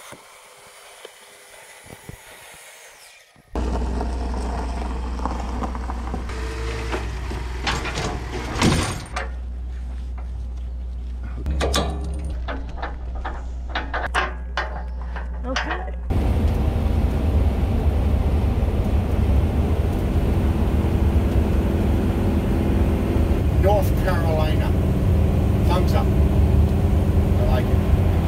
Okay. North Carolina. Thumbs up. I like it.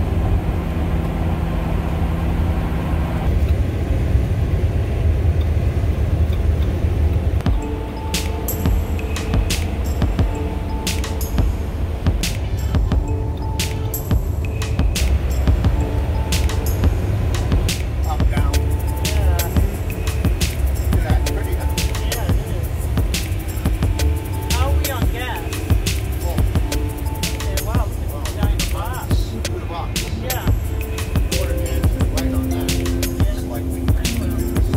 Up, down. Yeah. Look at that. Pretty, huh? Yeah, it is. How are we on gas? Oh, Okay, wow, look at the giant box. look at the box. Yeah. Quarter cans is right on that. It's like we can do this.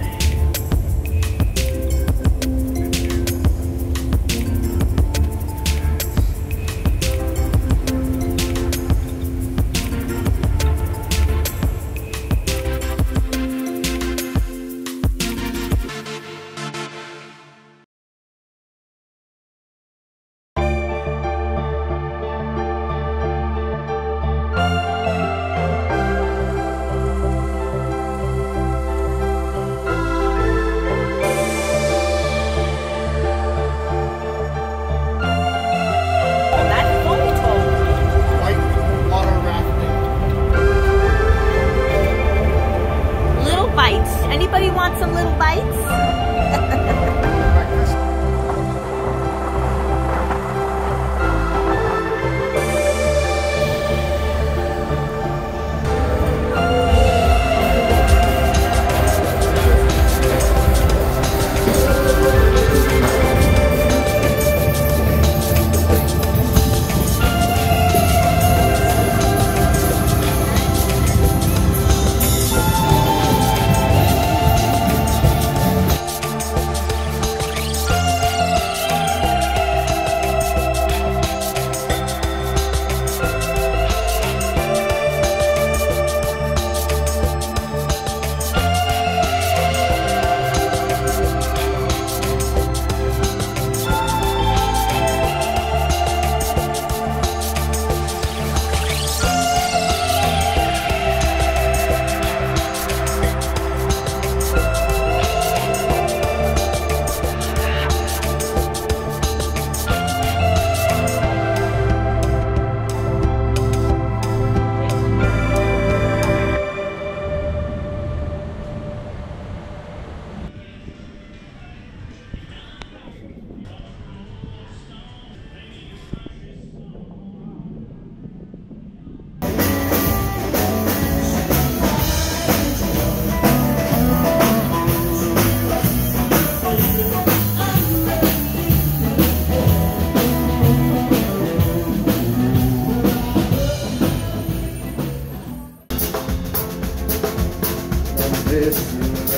Well, that phone told me. White water rafting. Little bites. Anybody want some little bites? Breakfast. This is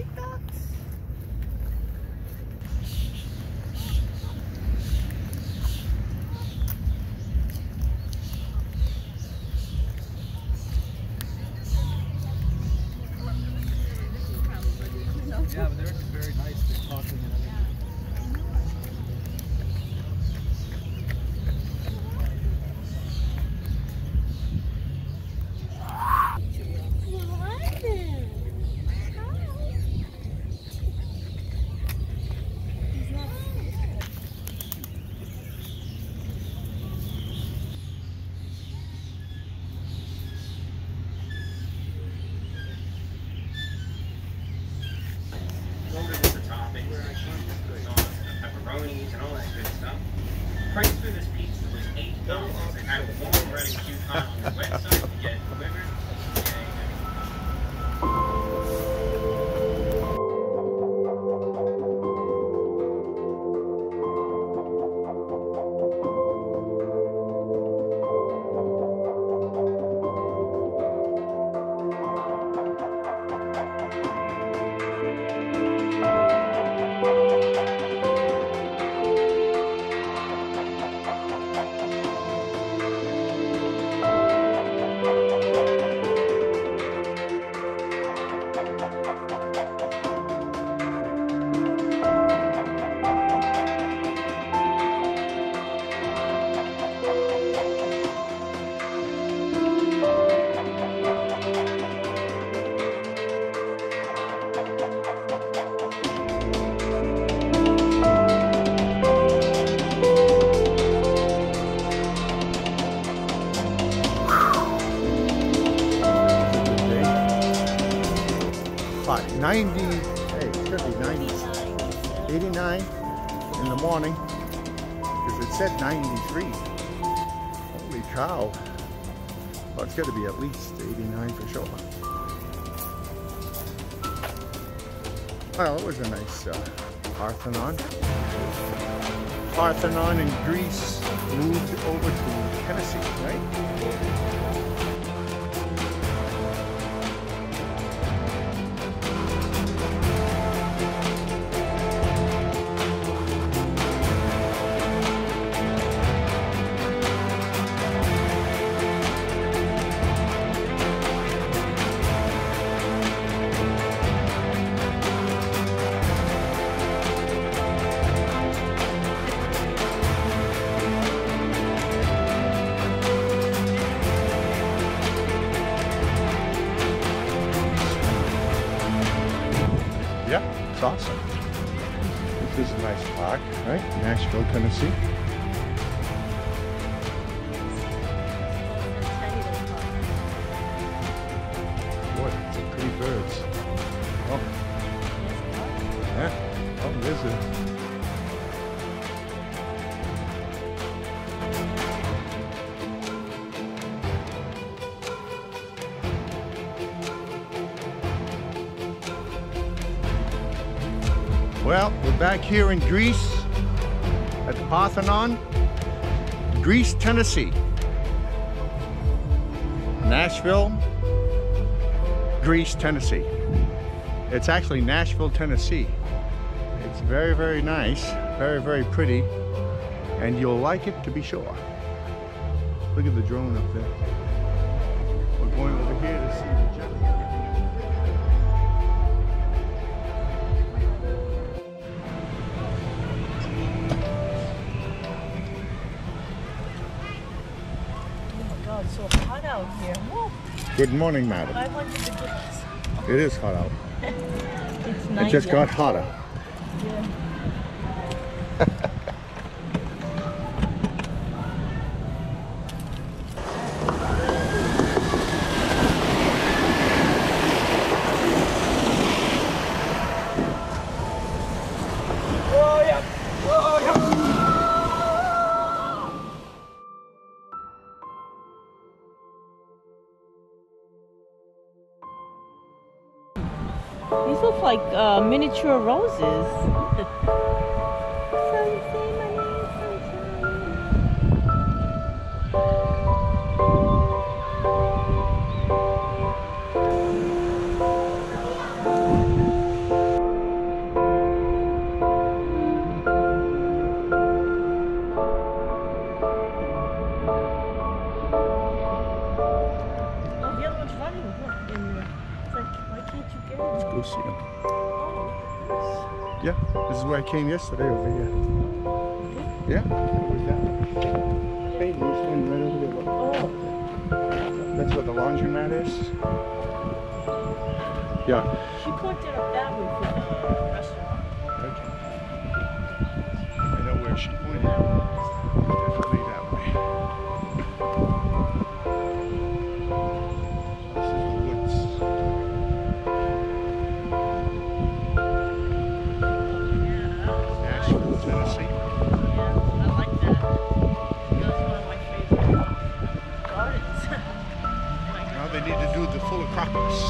white ducks. Yeah, but they're very nice. They're talking and everything. Loaded with the toppings, sauce, and pepperonis, and all that good stuff. Price for this pizza was $8. It had a warm running coupon on the website to get it delivered. Hot. 90, hey, it should be 90, 89 in the morning, because it said 93. Holy cow. Well, it's got to be at least 89 for sure. Well, it was a nice Parthenon. Parthenon in Greece moved over to Tennessee, right? Yeah, it's awesome. This is a nice park, right? Nashville, Tennessee. Boy, some pretty birds. Oh. Yeah. Oh, there's a... Well, we're back here in Greece at the Parthenon, Greece, Tennessee. Nashville, Greece, Tennessee. It's actually Nashville, Tennessee. It's very, very nice, very, very pretty, and you'll like it to be sure. Look at the drone up there. We're going over here to see the jet. It's so hot out here. Whoa. Good morning, madam. 500 degrees. It is hot out. It's It 90. just got hotter. Yeah. These look like miniature roses. Yeah, this is where I came yesterday over here. Yeah, it was that one. Hey, there's one right over there. Look. Oh. That's where the laundromat is. Yeah. She pointed up that way for the restaurant. Okay. I know where she pointed. Definitely that way. This is the woods. Nashville, Tennessee. Yeah, I like that. That's one of my favorite gardens. Now they need to do the full Acropolis.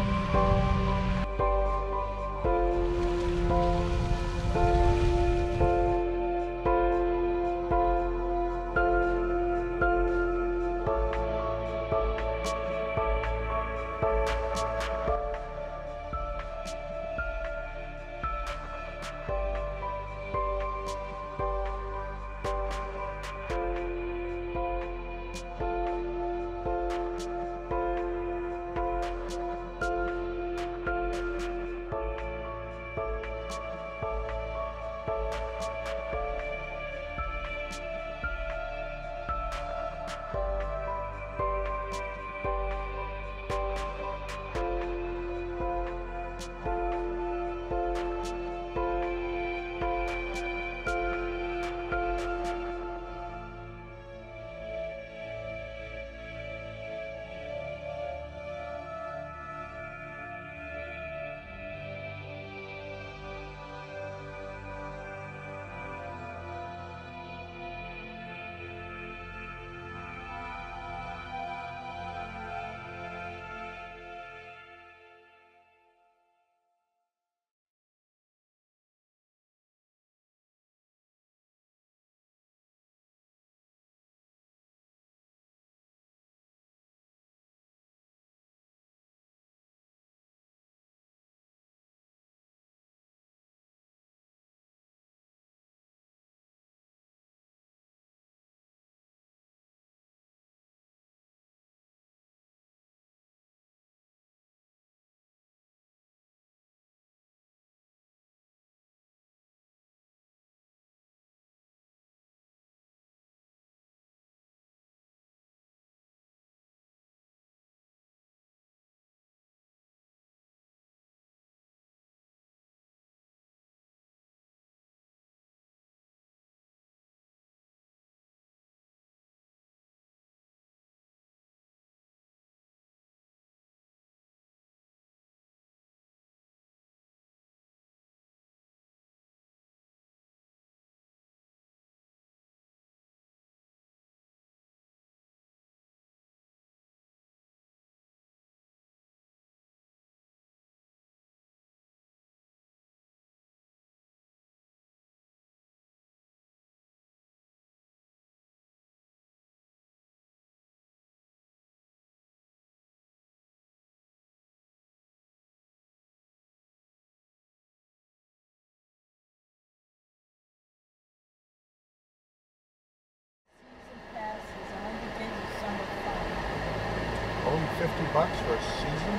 Only $50 for a season?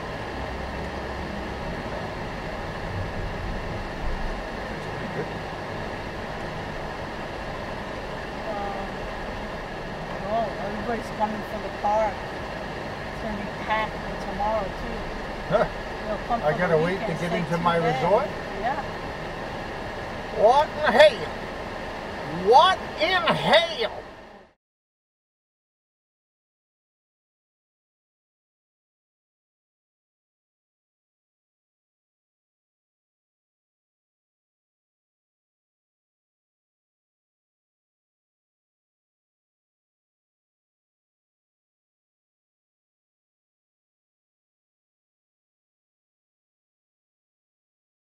That's pretty good. Oh, everybody's coming for the park. It's going to be packed tomorrow, too. Huh. They'll come I for gotta the wait to weekend, get stay into 2 my days. resort? Yeah. What in hell? What in hell?